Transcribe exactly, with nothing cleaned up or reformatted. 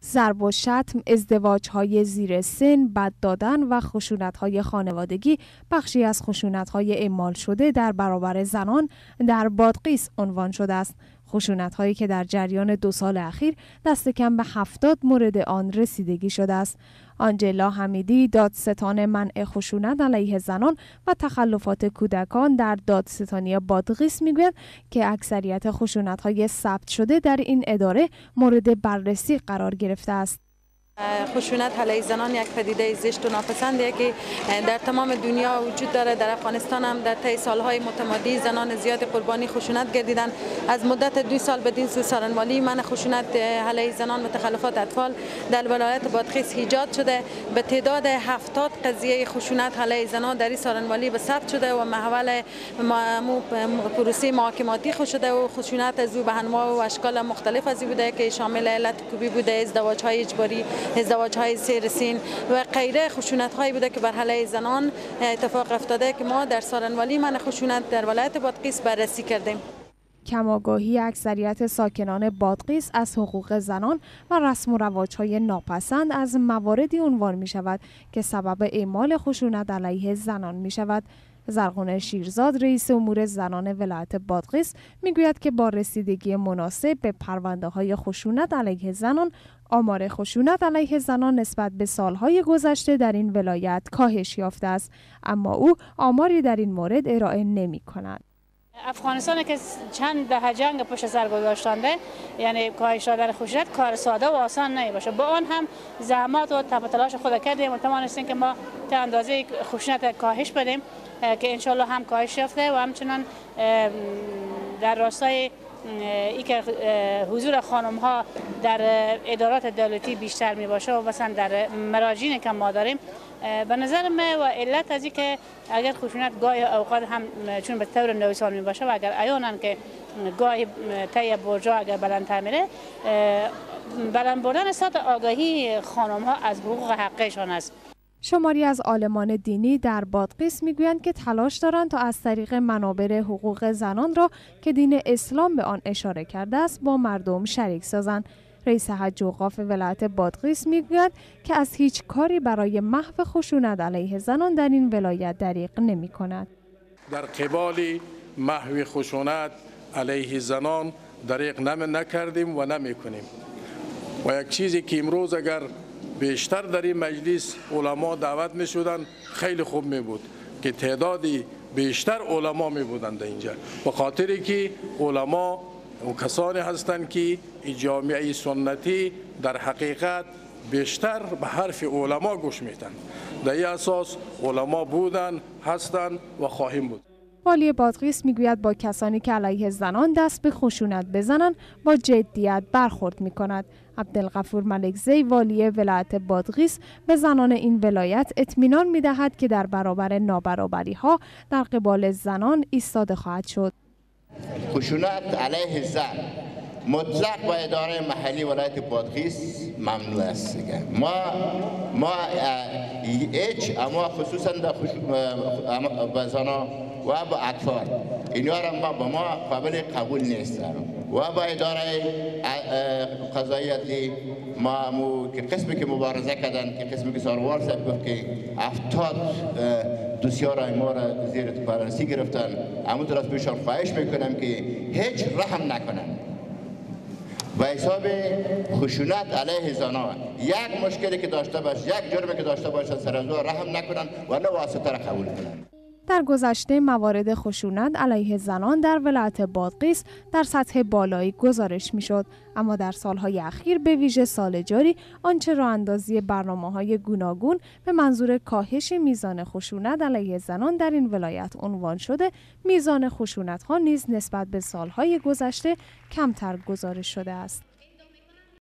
ضرب و شتم، ازدواج‌های زیر سن، بد دادن و خشونت‌های خانوادگی بخشی از خشونت‌های اعمال شده در برابر زنان در بادغیس عنوان شده است. خشونت‌هایی که در جریان دو سال اخیر دست کم به هفتاد مورد آن رسیدگی شده است. آنجلا حمیدی، دادستان منع خشونت علیه زنان و تخلفات کودکان در دادستانی بادغیس میگوید که اکثریت خشونت‌های ثبت شده در این اداره مورد بررسی قرار گرفته است. خشونت علیه زنان یک پدیده زشت و ناپسندیه که در تمام دنیا وجود داره. در افغانستان هم در طی سالهای متمادی زنان زیاد قربانی خشونت گردیدند. از مدت دو سال بدین سو سارنوالی من خشونت علیه زنان و تخلفات اطفال در ولایت بادغیس ایجاد شده. به تعداد هفتاد قضیه خشونت علیه زنان در این سارنوالی به ثبت شده و محول پروسه محاکماتی خود شده و خشونت از او به انواع و اشکال مختلف از بوده که شامل علت کوبی بوده، ازدواج‌های اجباری، ازدواج‌های سیر سین و غیره خشونت‌هایی بوده که بر علیه زنان اتفاق افتاده که ما در سارنوالی من خشونت در ولایت بادغیس بررسی کردیم. کم‌آگاهی اکثریت ساکنان بادغیس از حقوق زنان و رسم و رواج‌های ناپسند از مواردی عنوان می‌شود که سبب اعمال خشونت علیه زنان می‌شود. زرغونه شیرزاد، رئیس امور زنان ولایت بادغیس، میگوید که با رسیدگی مناسب به پرونده‌های خشونت علیه زنان، آمار خشونت علیه زنان نسبت به سالهای گذشته در این ولایت کاهش یافته است، اما او آماری در این مورد ارائه نمی‌کند. افغانستان که چند دهه جنگ پشت سر گذاشتنده، یعنی کاهش دادن خشونت کار ساده و آسان نمیباشه. با آن هم زحمات و تب و تلاش خود کردیم و توانستیم که ما تا اندازه خشونت کاهش بدیم که انشالله هم کاهش یافته و همچنان در راستای ای که حضور خانم ها در ادارات دولتی بیشتر می باشه و مثلا در مراجعینی که ما داریم، به نظر من و علت از این که اگر خشونت گاهی اوقات هم چون به طور نوسان می باشه و اگر عیانن که گاهی طی برجا اگر بلندتر میره، بلند بردن سطح آگاهی خانم ها از حقوق حقشان است. شماری از عالمان دینی در بادغیس میگویند که تلاش دارند تا از طریق منابر حقوق زنان را که دین اسلام به آن اشاره کرده است با مردم شریک سازند. رئیس حج اوقاف ولایت بادغیس میگوید که از هیچ کاری برای محو خشونت علیه زنان در این ولایت دریغ نمی کند. در قبال محو خشونت علیه زنان دریغ نکردیم و نمی کنیم. و یک چیزی که امروز اگر بیشتر در این مجلس علما دعوت می شدن خیلی خوب می بود که تعدادی بیشتر علما می بودند اینجا، به خاطری که علما و کسانی هستند که جامعه سنتی در حقیقت بیشتر به حرف علما گوش میدن. در این اساس علما بودن، هستند و خواهیم بود. والی بادغیس میگوید با کسانی که علیه زنان دست به خشونت بزنند با جدیت برخورد میکند. عبدالغفور ملکزی، والی ولایت بادغیس، به زنان این ولایت اطمینان میدهد که در برابر نابرابری ها در قبال زنان ایستاده خواهد شد. خشونت علیه زن مطلق با اداره محلی ولایت بادغیس ممنوع است. ما ما هیچ اما خصوصا با زنان و با اطفال اینا را ما با ما قابل قبول نیست و با اداره قضاییتی ما مو که قسمی که مبارزه کردن که قسمی که ساروار صاحب گفت که هفتاد دوسیار ما را زیر پرانسی گرفتن، اما در از بهشان خواهش میکنم که هیچ رحم نکنن و حساب خشونت علیه زنان یک مشکلی که داشته باشه، یک جرمی که داشته باشن سر از رحم نکنن و نه واسطه را قبول کنن. در گذشته موارد خشونت علیه زنان در ولایت بادغیس در سطح بالایی گزارش میشد، اما در سالهای اخیر به ویژه سال جاری آنچه راه اندازی برنامه‌های گوناگون به منظور کاهش میزان خشونت علیه زنان در این ولایت عنوان شده، میزان خشونت‌ها نیز نسبت به سالهای گذشته کمتر گزارش شده است.